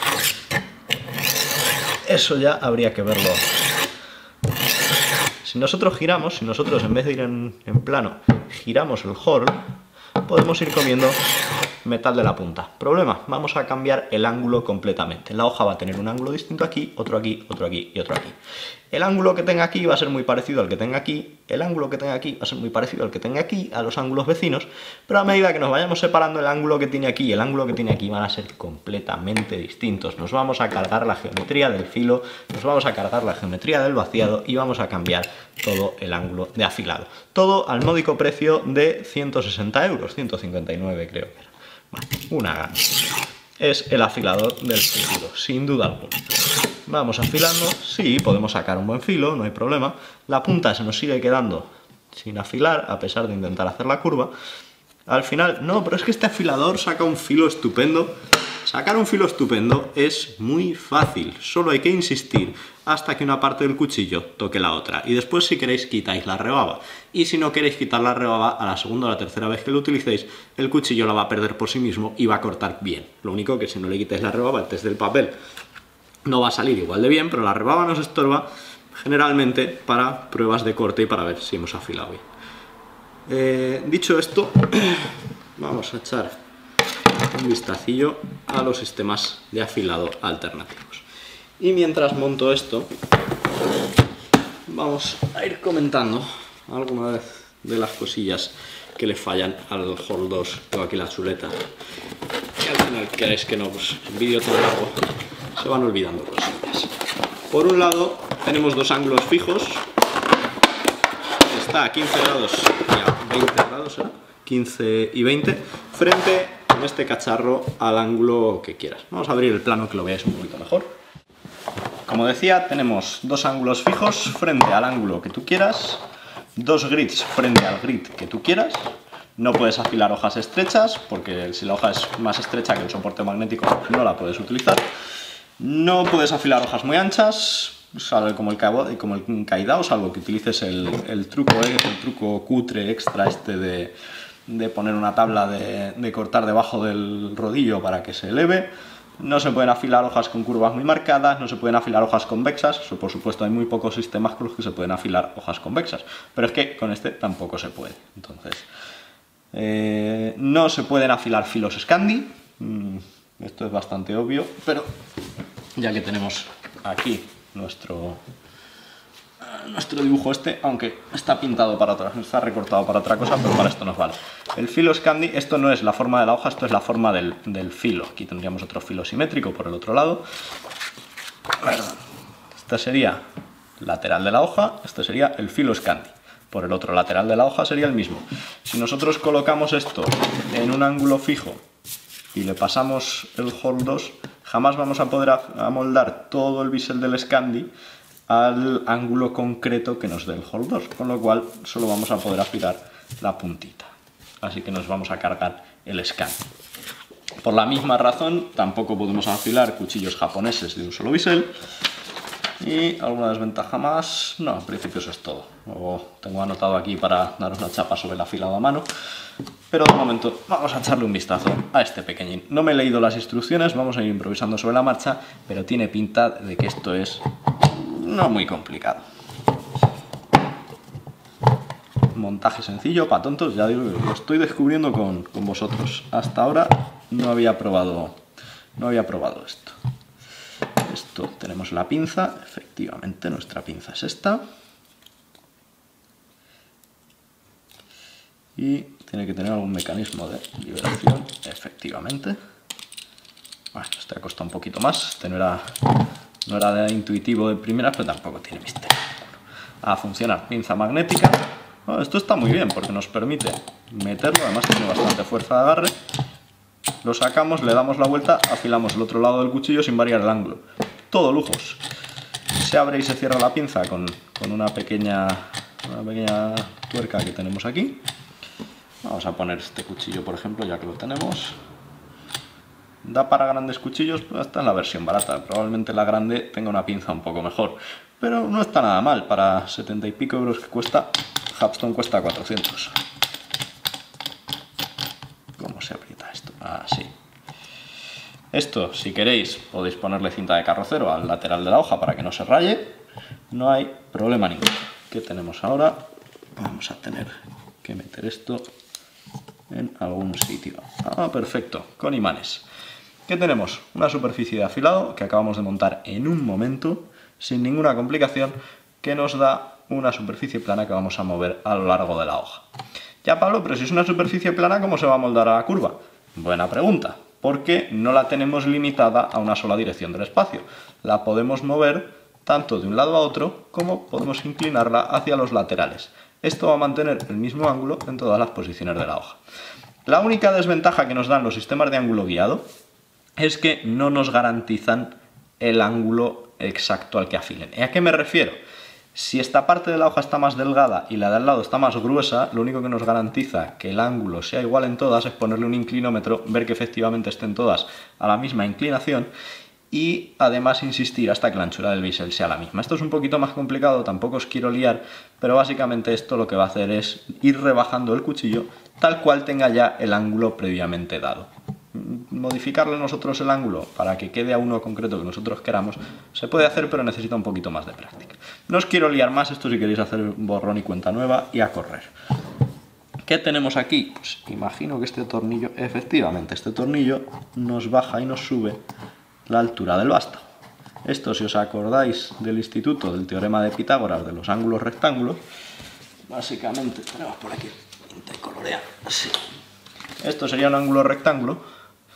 eso ya habría que verlo. Si nosotros giramos, si nosotros en vez de ir en, en plano, giramos el Hall, podemos ir comiendo metal de la punta. Problema, vamos a cambiar el ángulo completamente. La hoja va a tener un ángulo distinto aquí, otro aquí, otro aquí y otro aquí. El ángulo que tenga aquí va a ser muy parecido al que tenga aquí, el ángulo que tenga aquí va a ser muy parecido al que tenga aquí, a los ángulos vecinos, pero a medida que nos vayamos separando, el ángulo que tiene aquí y el ángulo que tiene aquí van a ser completamente distintos. Nos vamos a cargar la geometría del filo, nos vamos a cargar la geometría del vaciado y vamos a cambiar todo el ángulo de afilado. Todo al módico precio de ciento sesenta euros, ciento cincuenta y nueve creo que era. Bueno, una gana. Es el afilador del futuro, sin duda alguna. Vamos afilando, sí, podemos sacar un buen filo, no hay problema. La punta se nos sigue quedando sin afilar, a pesar de intentar hacer la curva. Al final, no, pero es que este afilador saca un filo estupendo. Sacar un filo estupendo es muy fácil, solo hay que insistir hasta que una parte del cuchillo toque la otra. Y después, si queréis, quitáis la rebaba. Y si no queréis quitar la rebaba, a la segunda o la tercera vez que lo utilicéis, el cuchillo la va a perder por sí mismo y va a cortar bien. Lo único que si no le quitáis la rebaba, el test del papel no va a salir igual de bien, pero la rebaba nos estorba generalmente para pruebas de corte y para ver si hemos afilado bien. Eh, dicho esto, vamos a echar un vistacillo a los sistemas de afilado alternativos. Y mientras monto esto, vamos a ir comentando alguna vez de las cosillas que le fallan al Hall dos. Tengo aquí la chuleta, que al final queréis que no, pues en vídeo tan largo se van olvidando cosillas. Por un lado tenemos dos ángulos fijos, está a quince grados y a veinte grados, ¿eh? quince y veinte, frente en este cacharro al ángulo que quieras. Vamos a abrir el plano que lo veáis un poquito mejor. Como decía, tenemos dos ángulos fijos frente al ángulo que tú quieras, dos grids frente al grid que tú quieras. No puedes afilar hojas estrechas, porque si la hoja es más estrecha que el soporte magnético no la puedes utilizar. No puedes afilar hojas muy anchas, salvo como el, como el Kaidao, salvo que utilices el, el truco, ¿eh? el truco cutre extra este de, de poner una tabla de, de cortar debajo del rodillo para que se eleve. No se pueden afilar hojas con curvas muy marcadas, no se pueden afilar hojas convexas. Eso, por supuesto, hay muy pocos sistemas con los que se pueden afilar hojas convexas, pero es que con este tampoco se puede. Entonces, eh, no se pueden afilar filos Scandi. Mm, esto es bastante obvio, pero ya que tenemos aquí nuestro, nuestro dibujo este, aunque está pintado para otra, está recortado para otra cosa, pero para esto nos vale. El filo Scandi, esto no es la forma de la hoja, esto es la forma del, del filo. Aquí tendríamos otro filo simétrico por el otro lado. Este sería lateral de la hoja, este sería el filo Scandi. Por el otro lateral de la hoja sería el mismo. Si nosotros colocamos esto en un ángulo fijo y le pasamos el Hall dos, jamás vamos a poder amoldar todo el bisel del Scandi al ángulo concreto que nos dé el Hall dos, con lo cual solo vamos a poder afilar la puntita. Así que nos vamos a cargar el Scandi. Por la misma razón, tampoco podemos afilar cuchillos japoneses de un solo bisel. ¿Y alguna desventaja más? No, en principio eso es todo. Luego tengo anotado aquí para daros una chapa sobre el afilado a mano. Pero de momento vamos a echarle un vistazo a este pequeñín. No me he leído las instrucciones, vamos a ir improvisando sobre la marcha, pero tiene pinta de que esto es no muy complicado. Montaje sencillo, para tontos, ya digo, lo estoy descubriendo con, con vosotros. Hasta ahora no había probado, no había probado esto. Esto, tenemos la pinza, efectivamente nuestra pinza es esta. Y tiene que tener algún mecanismo de liberación, efectivamente. Bueno, este ha costado un poquito más, este no era, no era de intuitivo de primera, pero tampoco tiene misterio. A funcionar, pinza magnética. Bueno, esto está muy bien porque nos permite meterlo, además tiene bastante fuerza de agarre. Lo sacamos, le damos la vuelta, afilamos el otro lado del cuchillo sin variar el ángulo. Todo lujos. Se abre y se cierra la pinza con, con una, pequeña, una pequeña tuerca que tenemos aquí. Vamos a poner este cuchillo, por ejemplo, ya que lo tenemos. ¿Da para grandes cuchillos? Pues esta es la versión barata. Probablemente la grande tenga una pinza un poco mejor. Pero no está nada mal. Para setenta y pico euros que cuesta, Hapstone cuesta cuatrocientos. ¿Cómo se aprieta esto? Así. Esto, si queréis, podéis ponerle cinta de carrocero al lateral de la hoja para que no se raye. No hay problema ninguno. ¿Qué tenemos ahora? Vamos a tener que meter esto en algún sitio. Ah, perfecto, con imanes. ¿Qué tenemos? Una superficie de afilado que acabamos de montar en un momento, sin ninguna complicación, que nos da una superficie plana que vamos a mover a lo largo de la hoja. Ya, Pablo, pero si es una superficie plana, ¿cómo se va a moldar a la curva? Buena pregunta, porque no la tenemos limitada a una sola dirección del espacio. La podemos mover tanto de un lado a otro, como podemos inclinarla hacia los laterales. Esto va a mantener el mismo ángulo en todas las posiciones de la hoja. La única desventaja que nos dan los sistemas de ángulo guiado es que no nos garantizan el ángulo exacto al que afilen. ¿Y a qué me refiero? Si esta parte de la hoja está más delgada y la de al lado está más gruesa, lo único que nos garantiza que el ángulo sea igual en todas es ponerle un inclinómetro, ver que efectivamente estén todas a la misma inclinación y además insistir hasta que la anchura del bisel sea la misma. Esto es un poquito más complicado, tampoco os quiero liar, pero básicamente esto lo que va a hacer es ir rebajando el cuchillo tal cual tenga ya el ángulo previamente dado. Modificarle nosotros el ángulo para que quede a uno concreto que nosotros queramos se puede hacer, pero necesita un poquito más de práctica. No os quiero liar más, esto si queréis hacer borrón y cuenta nueva y a correr. ¿Qué tenemos aquí? Pues imagino que este tornillo, efectivamente, este tornillo nos baja y nos sube la altura del vástago. Esto, si os acordáis del instituto, del teorema de Pitágoras de los ángulos rectángulos, básicamente, tenemos por aquí, tinta y colorea, así. Esto sería un ángulo rectángulo,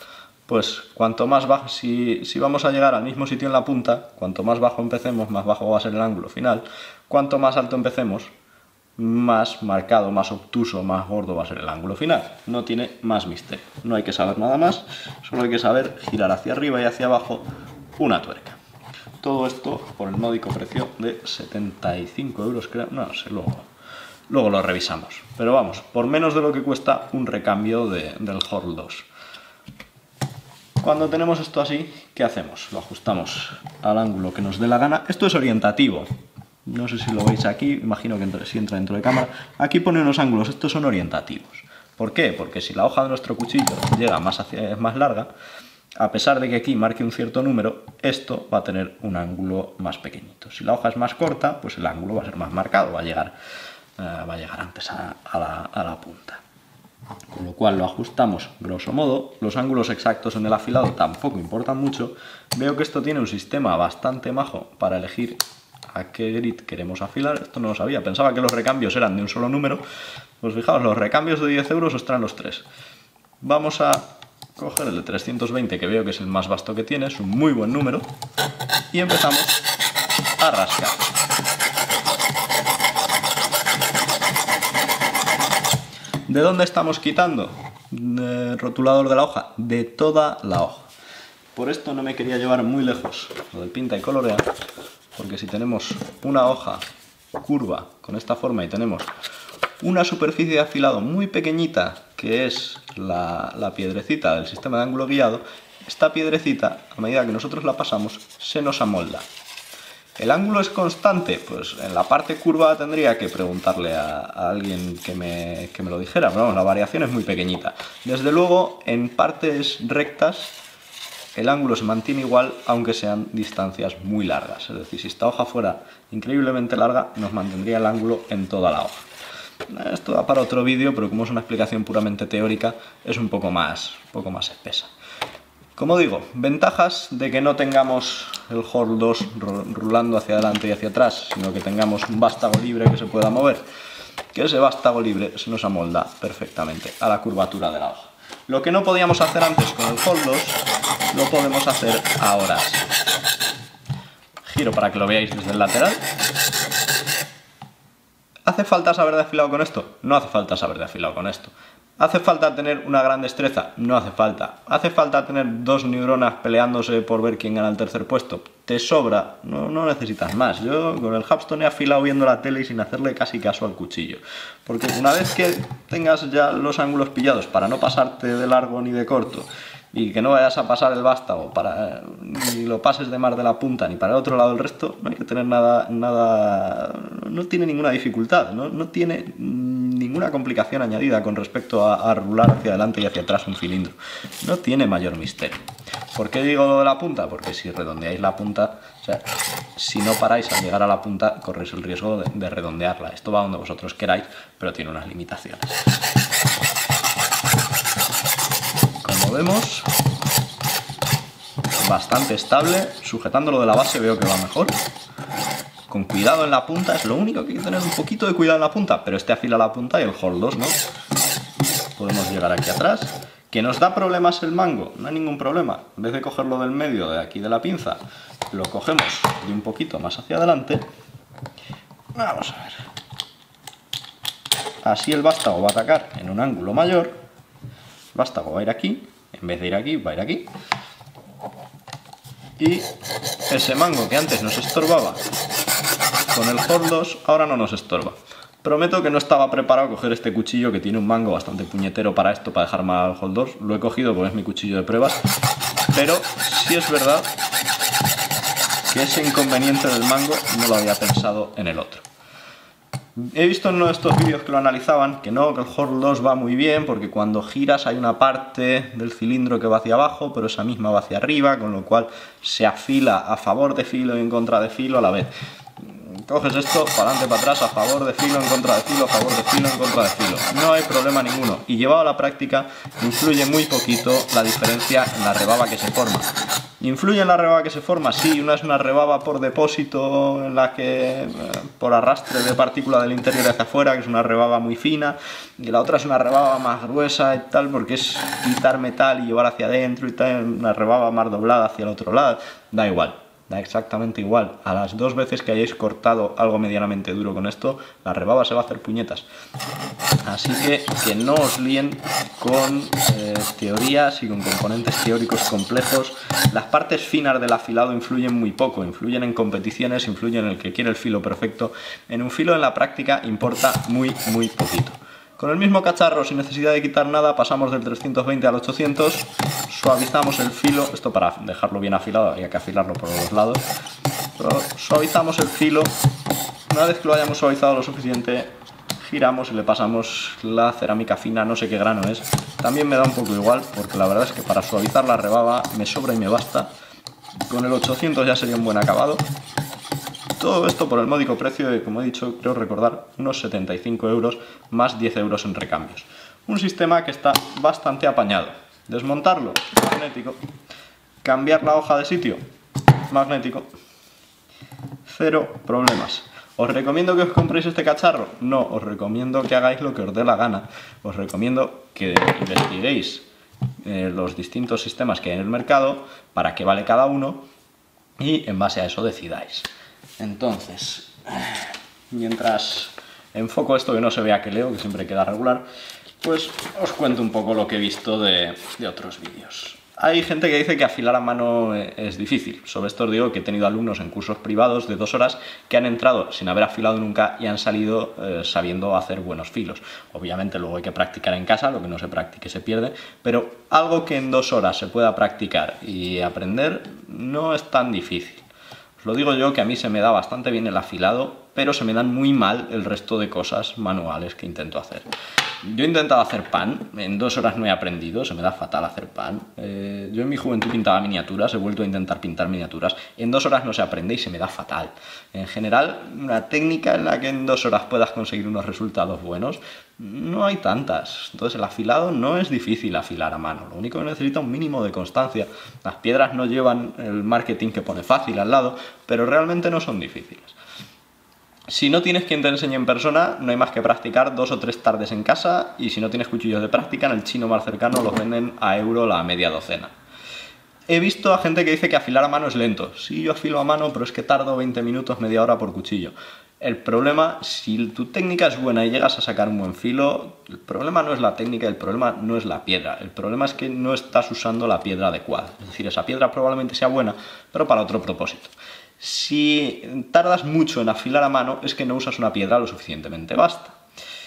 pues cuanto más bajo, si, si vamos a llegar al mismo sitio en la punta, cuanto más bajo empecemos, más bajo va a ser el ángulo final. Cuanto más alto empecemos, más marcado, más obtuso, más gordo va a ser el ángulo final. No tiene más misterio. No hay que saber nada más, solo hay que saber girar hacia arriba y hacia abajo una tuerca. Todo esto por el módico precio de setenta y cinco euros, creo. No, no sé, luego, luego lo revisamos. Pero vamos, por menos de lo que cuesta un recambio de, del Horl dos. Cuando tenemos esto así, ¿qué hacemos? Lo ajustamos al ángulo que nos dé la gana. Esto es orientativo. No sé si lo veis aquí, imagino que entre, si entra dentro de cámara. Aquí pone unos ángulos, estos son orientativos. ¿Por qué? Porque si la hoja de nuestro cuchillo llega más, hacia, es más larga, a pesar de que aquí marque un cierto número, esto va a tener un ángulo más pequeñito. Si la hoja es más corta, pues el ángulo va a ser más marcado, va a llegar, uh, va a llegar antes a, a, la, a la punta. Con lo cual lo ajustamos grosso modo. Los ángulos exactos en el afilado tampoco importan mucho. Veo que esto tiene un sistema bastante majo para elegir a qué grit queremos afilar. Esto no lo sabía, pensaba que los recambios eran de un solo número. Pues fijaos, los recambios de diez euros os traen los tres. Vamos a coger el de trescientos veinte, que veo que es el más vasto que tiene, es un muy buen número, y empezamos a rascar. ¿De dónde estamos quitando el rotulador de la hoja? De toda la hoja. Por esto no me quería llevar muy lejos lo del pinta y colorea, porque si tenemos una hoja curva con esta forma y tenemos una superficie de afilado muy pequeñita, que es la, la piedrecita del sistema de ángulo guiado, esta piedrecita, a medida que nosotros la pasamos, se nos amolda. ¿El ángulo es constante? Pues en la parte curva tendría que preguntarle a, a alguien que me, que me lo dijera, pero vamos, la variación es muy pequeñita. Desde luego, en partes rectas, el ángulo se mantiene igual, aunque sean distancias muy largas. Es decir, si esta hoja fuera increíblemente larga, nos mantendría el ángulo en toda la hoja. Esto da para otro vídeo, pero como es una explicación puramente teórica, es un poco más, un poco más espesa. Como digo, ventajas de que no tengamos el Horl dos rulando hacia adelante y hacia atrás, sino que tengamos un vástago libre que se pueda mover. Que ese vástago libre se nos amolda perfectamente a la curvatura de la hoja. Lo que no podíamos hacer antes con el Horl dos, lo podemos hacer ahora sí. Giro para que lo veáis desde el lateral. ¿Hace falta saber de afilado con esto? No hace falta saber de afilado con esto. ¿Hace falta tener una gran destreza? No hace falta. ¿Hace falta tener dos neuronas peleándose por ver quién gana el tercer puesto? Te sobra, no, no necesitas más. Yo con el Hubstone he afilado viendo la tele y sin hacerle casi caso al cuchillo. Porque una vez que tengas ya los ángulos pillados para no pasarte de largo ni de corto, y que no vayas a pasar el vástago para ni lo pases de mar de la punta ni para el otro lado del resto, no hay que tener nada, nada no tiene ninguna dificultad, no, no tiene ninguna complicación añadida con respecto a, a rular hacia adelante y hacia atrás un cilindro. No tiene mayor misterio. ¿Por qué digo lo de la punta? Porque si redondeáis la punta, o sea, si no paráis al llegar a la punta, corréis el riesgo de, de redondearla. Esto va donde vosotros queráis, pero tiene unas limitaciones. Como vemos, bastante estable. Sujetándolo de la base veo que va mejor. Con cuidado en la punta, es lo único que hay que tener un poquito de cuidado en la punta, pero este afila la punta y el Horl dos no. Podemos llegar aquí atrás. ¿Que nos da problemas el mango? No hay ningún problema. En vez de cogerlo del medio de aquí de la pinza, lo cogemos de un poquito más hacia adelante. Vamos a ver. Así el vástago va a atacar en un ángulo mayor. El vástago va a ir aquí. En vez de ir aquí, va a ir aquí. Y ese mango que antes nos estorbaba con el Horl dos, ahora no nos estorba. Prometo que no estaba preparado a coger este cuchillo, que tiene un mango bastante puñetero para esto, para dejar mal al Horl dos. Lo he cogido porque es mi cuchillo de pruebas. Pero sí es verdad que ese inconveniente del mango no lo había pensado en el otro. He visto en uno de estos vídeos que lo analizaban que no, que el Horl dos va muy bien porque cuando giras hay una parte del cilindro que va hacia abajo, pero esa misma va hacia arriba, con lo cual se afila a favor de filo y en contra de filo a la vez. Coges esto, para adelante, para atrás, a favor de filo, en contra de filo, a favor de filo, en contra de filo. No hay problema ninguno. Y llevado a la práctica, influye muy poquito la diferencia en la rebaba que se forma. ¿Influye en la rebaba que se forma? Sí, una es una rebaba por depósito en la que, eh, por arrastre de partícula del interior hacia afuera, que es una rebaba muy fina, y la otra es una rebaba más gruesa y tal, porque es quitar metal y llevar hacia adentro y tal, una rebaba más doblada hacia el otro lado. Da igual, da exactamente igual. A las dos veces que hayáis cortado algo medianamente duro con esto, la rebaba se va a hacer puñetas. Así que que no os líen con eh, teorías y con componentes teóricos complejos. Las partes finas del afilado influyen muy poco, influyen en competiciones, influyen en el que quiere el filo perfecto. En un filo en la práctica importa muy, muy poquito. Con el mismo cacharro, sin necesidad de quitar nada, pasamos del trescientos veinte al ochocientos, suavizamos el filo, esto para dejarlo bien afilado, había que afilarlo por los lados, pero suavizamos el filo. Una vez que lo hayamos suavizado lo suficiente, giramos y le pasamos la cerámica fina, no sé qué grano es, también me da un poco igual, porque la verdad es que para suavizar la rebaba me sobra y me basta. Con el ochocientos ya sería un buen acabado. Todo esto por el módico precio de, como he dicho, creo recordar, unos setenta y cinco euros más diez euros en recambios. Un sistema que está bastante apañado. Desmontarlo, magnético. Cambiar la hoja de sitio, magnético. Cero problemas. ¿Os recomiendo que os compréis este cacharro? No, os recomiendo que hagáis lo que os dé la gana. Os recomiendo que investiguéis eh, los distintos sistemas que hay en el mercado, para qué vale cada uno, y en base a eso decidáis. Entonces, mientras enfoco esto que no se vea que leo, que siempre queda regular, pues os cuento un poco lo que he visto de, de otros vídeos. Hay gente que dice que afilar a mano es difícil. Sobre esto os digo que he tenido alumnos en cursos privados de dos horas que han entrado sin haber afilado nunca y han salido eh, sabiendo hacer buenos filos. Obviamente luego hay que practicar en casa, lo que no se practique se pierde, pero algo que en dos horas se pueda practicar y aprender no es tan difícil. Os lo digo yo, que a mí se me da bastante bien el afilado, pero se me dan muy mal el resto de cosas manuales que intento hacer. Yo he intentado hacer pan, en dos horas no he aprendido, se me da fatal hacer pan. Eh, yo en mi juventud pintaba miniaturas, he vuelto a intentar pintar miniaturas, en dos horas no se aprende y se me da fatal. En general, una técnica en la que en dos horas puedas conseguir unos resultados buenos, no hay tantas. Entonces el afilado no es difícil afilar a mano, lo único que necesita un mínimo de constancia. Las piedras no llevan el marketing que pone fácil al lado, pero realmente no son difíciles. Si no tienes quien te enseñe en persona, no hay más que practicar dos o tres tardes en casa, y si no tienes cuchillos de práctica, en el chino más cercano los venden a euro la media docena. He visto a gente que dice que afilar a mano es lento. Sí, yo afilo a mano, pero es que tardo veinte minutos, media hora por cuchillo. El problema, si tu técnica es buena y llegas a sacar un buen filo, el problema no es la técnica, el problema no es la piedra. El problema es que no estás usando la piedra adecuada. Es decir, esa piedra probablemente sea buena, pero para otro propósito. Si tardas mucho en afilar a mano, es que no usas una piedra lo suficientemente vasta.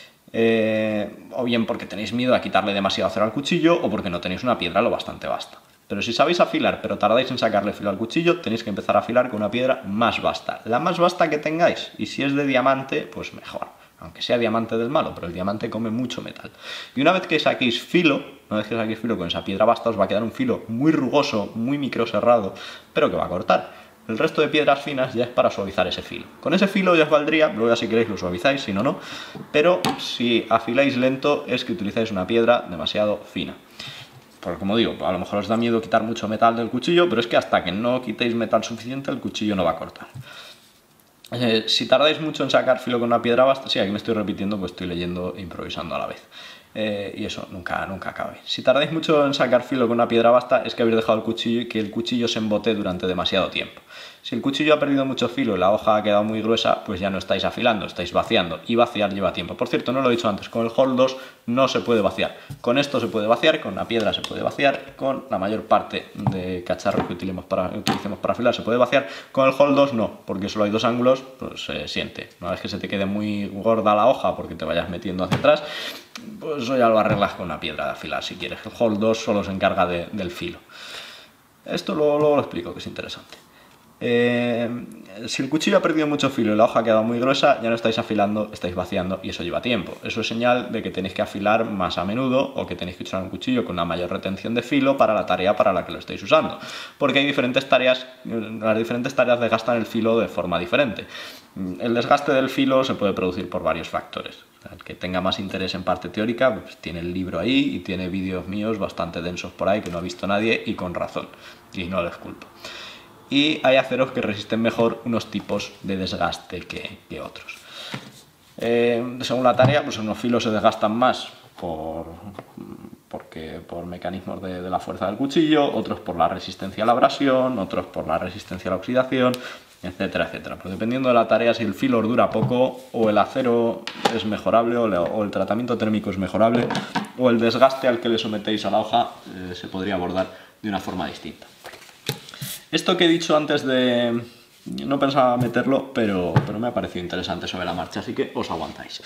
Eh, o bien porque tenéis miedo a quitarle demasiado acero al cuchillo, o porque no tenéis una piedra lo bastante vasta. Pero si sabéis afilar, pero tardáis en sacarle filo al cuchillo, tenéis que empezar a afilar con una piedra más vasta. La más vasta que tengáis, y si es de diamante, pues mejor. Aunque sea diamante del malo, pero el diamante come mucho metal. Y una vez que saquéis filo, una vez que saquéis filo con esa piedra vasta, os va a quedar un filo muy rugoso, muy microserrado, pero que va a cortar. El resto de piedras finas ya es para suavizar ese filo. Con ese filo ya os valdría, luego ya si queréis lo suavizáis, si no, no. Pero si afiláis lento es que utilizáis una piedra demasiado fina. Porque como digo, a lo mejor os da miedo quitar mucho metal del cuchillo, pero es que hasta que no quitéis metal suficiente el cuchillo no va a cortar. Eh, si tardáis mucho en sacar filo con una piedra basta, sí, aquí me estoy repitiendo, pues estoy leyendo e improvisando a la vez. Eh, y eso nunca, nunca acaba bien. Si tardáis mucho en sacar filo con una piedra basta, es que habéis dejado el cuchillo y que el cuchillo se embote durante demasiado tiempo. Si el cuchillo ha perdido mucho filo y la hoja ha quedado muy gruesa, pues ya no estáis afilando, estáis vaciando, y vaciar lleva tiempo. Por cierto, no lo he dicho antes, con el Hall dos no se puede vaciar. Con esto se puede vaciar, con la piedra se puede vaciar, con la mayor parte de cacharros que utilicemos para, utilicemos para afilar se puede vaciar. Con el Hall dos no, porque solo hay dos ángulos, pues se siente. Una vez que se te quede muy gorda la hoja porque te vayas metiendo hacia atrás, pues eso ya lo arreglas con una piedra de afilar si quieres. El Hall dos solo se encarga de, del filo. Esto luego, luego lo explico, que es interesante. Eh, si el cuchillo ha perdido mucho filo y la hoja ha quedado muy gruesa, ya no estáis afilando, estáis vaciando y eso lleva tiempo. Eso es señal de que tenéis que afilar más a menudo o que tenéis que usar un cuchillo con una mayor retención de filo para la tarea para la que lo estáis usando. Porque hay diferentes tareas, las diferentes tareas desgastan el filo de forma diferente. El desgaste del filo se puede producir por varios factores. El que tenga más interés en parte teórica, pues tiene el libro ahí y tiene vídeos míos bastante densos por ahí que no ha visto nadie y con razón. Y no les culpo. Y hay aceros que resisten mejor unos tipos de desgaste que, que otros. Eh, según la tarea, pues unos filos se desgastan más por, porque, por mecanismos de, de la fuerza del cuchillo, otros por la resistencia a la abrasión, otros por la resistencia a la oxidación, etcétera, etcétera. Pues dependiendo de la tarea, si el filo os dura poco, o el acero es mejorable, o, le, o el tratamiento térmico es mejorable, o el desgaste al que le sometéis a la hoja eh, se podría abordar de una forma distinta. Esto que he dicho antes de... no pensaba meterlo, pero, pero me ha parecido interesante sobre la marcha, así que os aguantáis.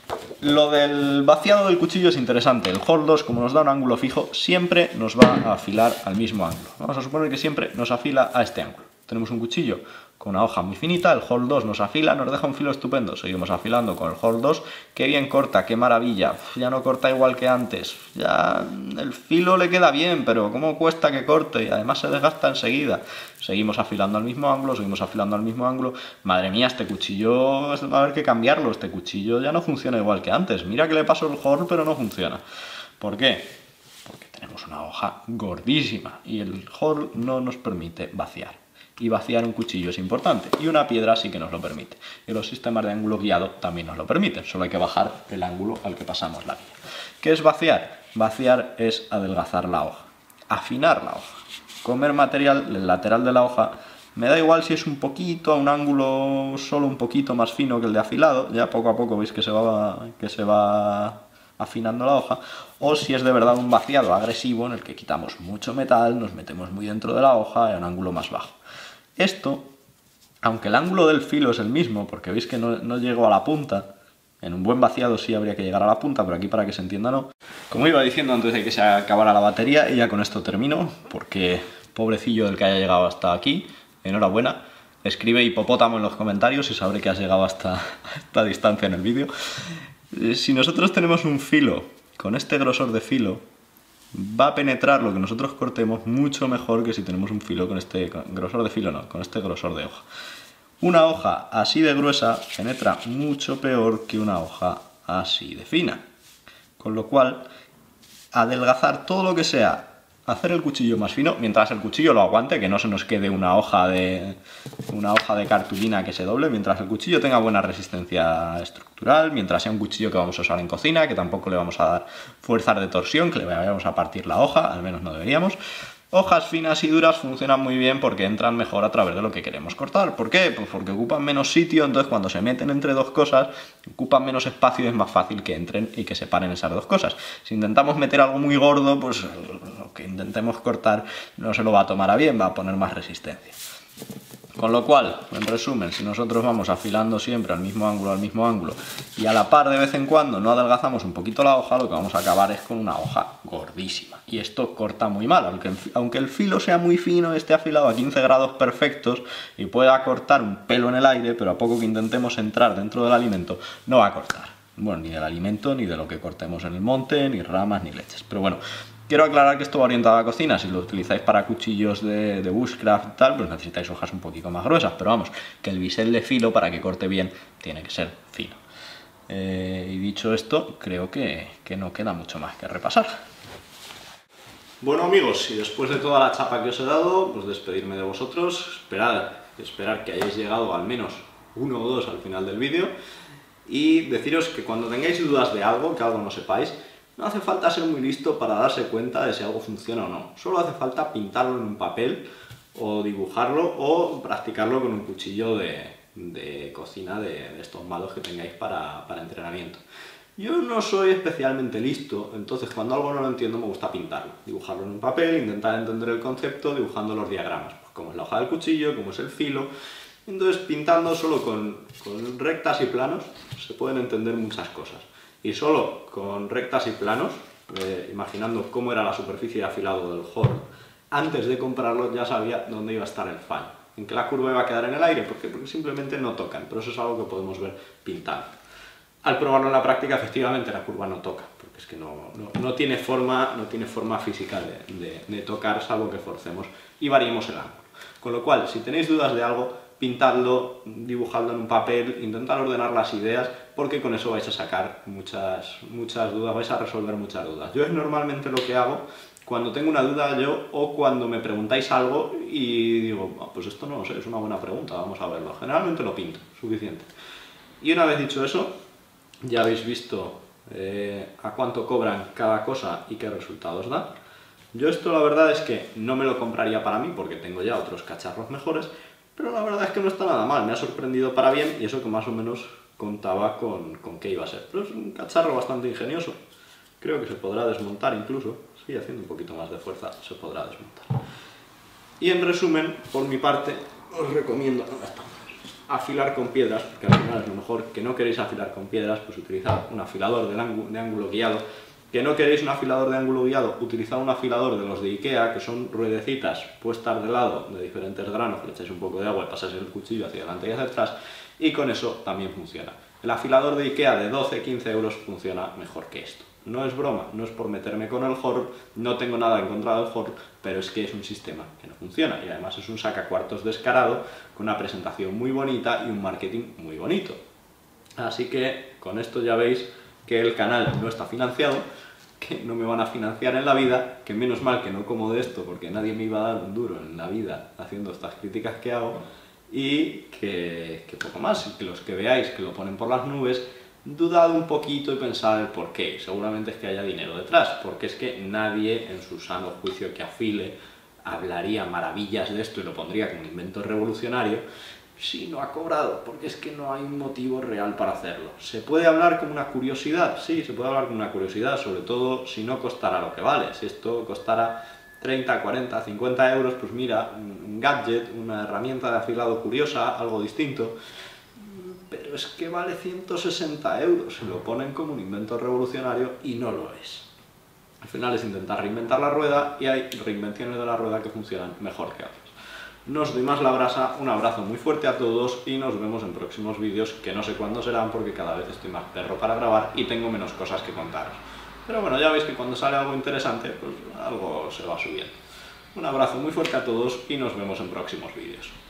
Lo del vaciado del cuchillo es interesante. El Hall dos, como nos da un ángulo fijo, siempre nos va a afilar al mismo ángulo. Vamos a suponer que siempre nos afila a este ángulo. Tenemos un cuchillo con una hoja muy finita, el Hall dos nos afila, nos deja un filo estupendo. Seguimos afilando con el Hall dos, qué bien corta, qué maravilla. Uf, ya no corta igual que antes, ya el filo le queda bien, pero cómo cuesta que corte y además se desgasta enseguida. Seguimos afilando al mismo ángulo, seguimos afilando al mismo ángulo. Madre mía, este cuchillo va a haber que cambiarlo, este cuchillo ya no funciona igual que antes. Mira que le paso el Hall, pero no funciona. ¿Por qué? Porque tenemos una hoja gordísima y el Hall no nos permite vaciar. Y vaciar un cuchillo es importante, y una piedra sí que nos lo permite. Y los sistemas de ángulo guiado también nos lo permiten, solo hay que bajar el ángulo al que pasamos la guía. ¿Qué es vaciar? Vaciar es adelgazar la hoja, afinar la hoja, comer material el lateral de la hoja. Me da igual si es un poquito a un ángulo solo un poquito más fino que el de afilado, ya poco a poco veis que se va, que se va afinando la hoja, o si es de verdad un vaciado agresivo en el que quitamos mucho metal, nos metemos muy dentro de la hoja a un ángulo más bajo. Esto, aunque el ángulo del filo es el mismo, porque veis que no, no llego a la punta, en un buen vaciado sí habría que llegar a la punta, pero aquí para que se entienda no. Como iba diciendo antes de que se acabara la batería, y ya con esto termino, porque pobrecillo del que haya llegado hasta aquí, enhorabuena. Escribe hipopótamo en los comentarios y sabré que has llegado hasta esta distancia en el vídeo. Si nosotros tenemos un filo con este grosor de filo, va a penetrar lo que nosotros cortemos mucho mejor que si tenemos un filo con este con grosor de filo, no, con este grosor de hoja. Una hoja así de gruesa penetra mucho peor que una hoja así de fina. Con lo cual, adelgazar todo lo que sea, hacer el cuchillo más fino, mientras el cuchillo lo aguante, que no se nos quede una hoja de, una hoja de cartulina que se doble, mientras el cuchillo tenga buena resistencia estructural, mientras sea un cuchillo que vamos a usar en cocina, que tampoco le vamos a dar fuerzas de torsión, que le vayamos a partir la hoja, al menos no deberíamos. Hojas finas y duras funcionan muy bien porque entran mejor a través de lo que queremos cortar. ¿Por qué? Pues porque ocupan menos sitio, entonces cuando se meten entre dos cosas, ocupan menos espacio y es más fácil que entren y que separen esas dos cosas. Si intentamos meter algo muy gordo, pues lo que intentemos cortar no se lo va a tomar a bien, va a poner más resistencia. Con lo cual, en resumen, si nosotros vamos afilando siempre al mismo ángulo, al mismo ángulo, y a la par de vez en cuando no adelgazamos un poquito la hoja, lo que vamos a acabar es con una hoja gordísima. Y esto corta muy mal, aunque, aunque el filo sea muy fino, esté afilado a quince grados perfectos y pueda cortar un pelo en el aire, pero a poco que intentemos entrar dentro del alimento, no va a cortar. Bueno, ni del alimento, ni de lo que cortemos en el monte, ni ramas, ni leches. Pero bueno, quiero aclarar que esto va orientado a cocina. Si lo utilizáis para cuchillos de, de bushcraft y tal, pues necesitáis hojas un poquito más gruesas. Pero vamos, que el bisel de filo, para que corte bien, tiene que ser fino. Eh, y dicho esto, creo que, que no queda mucho más que repasar. Bueno amigos, y después de toda la chapa que os he dado, pues despedirme de vosotros, esperar, esperar que hayáis llegado al menos uno o dos al final del vídeo, y deciros que cuando tengáis dudas de algo, que algo no sepáis, no hace falta ser muy listo para darse cuenta de si algo funciona o no. Solo hace falta pintarlo en un papel, o dibujarlo, o practicarlo con un cuchillo de, de cocina de, de estos malos que tengáis para, para entrenamiento. Yo no soy especialmente listo, entonces cuando algo no lo entiendo me gusta pintarlo. Dibujarlo en un papel, intentar entender el concepto dibujando los diagramas, pues cómo es la hoja del cuchillo, cómo es el filo. Entonces pintando solo con, con rectas y planos se pueden entender muchas cosas. Y solo con rectas y planos, eh, imaginando cómo era la superficie de afilado del Hall, antes de comprarlo ya sabía dónde iba a estar el fallo. en que la curva iba a quedar en el aire. ¿Por qué? Porque simplemente no tocan, pero eso es algo que podemos ver pintando. Al probarlo en la práctica, efectivamente, la curva no toca, porque es que no, no, no tiene forma, no tiene forma física de, de, de tocar, salvo que forcemos y variemos el ángulo. Con lo cual, si tenéis dudas de algo, pintadlo, dibujadlo en un papel, intentad ordenar las ideas, porque con eso vais a sacar muchas, muchas dudas, vais a resolver muchas dudas. Yo es normalmente lo que hago cuando tengo una duda yo, o cuando me preguntáis algo y digo, oh, pues esto no lo sé, es una buena pregunta, vamos a verlo. Generalmente lo pinto, suficiente. Y una vez dicho eso, ya habéis visto eh, a cuánto cobran cada cosa y qué resultados da. Yo esto la verdad es que no me lo compraría para mí porque tengo ya otros cacharros mejores, pero la verdad es que no está nada mal, me ha sorprendido para bien y eso que más o menos contaba con, con qué iba a ser. Pero es un cacharro bastante ingenioso, creo que se podrá desmontar incluso, sí, haciendo un poquito más de fuerza se podrá desmontar. Y en resumen, por mi parte, os recomiendo afilar con piedras, porque al final es lo mejor. Que no queréis afilar con piedras, pues utilizad un afilador de ángulo, de ángulo guiado. Que no queréis un afilador de ángulo guiado, utilizad un afilador de los de Ikea, que son ruedecitas puestas de lado de diferentes granos, le echáis un poco de agua y pasáis el cuchillo hacia adelante y hacia atrás, y con eso también funciona. El afilador de Ikea de doce a quince euros funciona mejor que esto. No es broma, no es por meterme con el horror, no tengo nada en contra del horror, pero es que es un sistema que no funciona y además es un sacacuartos descarado con una presentación muy bonita y un marketing muy bonito. Así que con esto ya veis que el canal no está financiado, que no me van a financiar en la vida, que menos mal que no como de esto porque nadie me iba a dar un duro en la vida haciendo estas críticas que hago, y que, que poco más, y que los que veáis que lo ponen por las nubes, dudad un poquito y pensad el por qué. Seguramente es que haya dinero detrás, porque es que nadie en su sano juicio que afile hablaría maravillas de esto y lo pondría como un invento revolucionario si no ha cobrado, porque es que no hay un motivo real para hacerlo. ¿Se puede hablar como una curiosidad? Sí, se puede hablar como una curiosidad, sobre todo si no costara lo que vale. Si esto costara treinta, cuarenta, cincuenta euros, pues mira, un gadget, una herramienta de afilado curiosa, algo distinto. Pero es que vale ciento sesenta euros, se lo ponen como un invento revolucionario y no lo es. Al final es intentar reinventar la rueda y hay reinvenciones de la rueda que funcionan mejor que otras. No os doy más la brasa, un abrazo muy fuerte a todos y nos vemos en próximos vídeos que no sé cuándo serán porque cada vez estoy más perro para grabar y tengo menos cosas que contaros. Pero bueno, ya veis que cuando sale algo interesante, pues algo se va subiendo. Un abrazo muy fuerte a todos y nos vemos en próximos vídeos.